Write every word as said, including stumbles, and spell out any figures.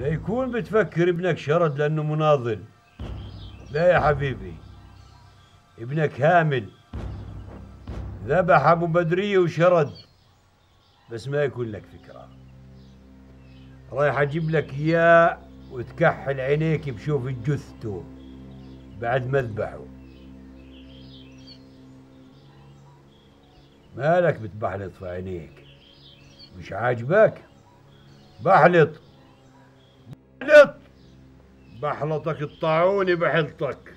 لا يكون بتفكر ابنك شرد لأنه مناضل. لا يا حبيبي، ابنك هامل، ذبح أبو بدرية وشرد. بس ما يكون لك فكرة، رايح أجيب لك إياه وتكحل عينيك بشوف جثته بعد ما ذبحه. مالك بتبحلط في عينيك؟ مش عاجبك؟ بحلط بحلط، بحلطك الطاعوني بحلطك.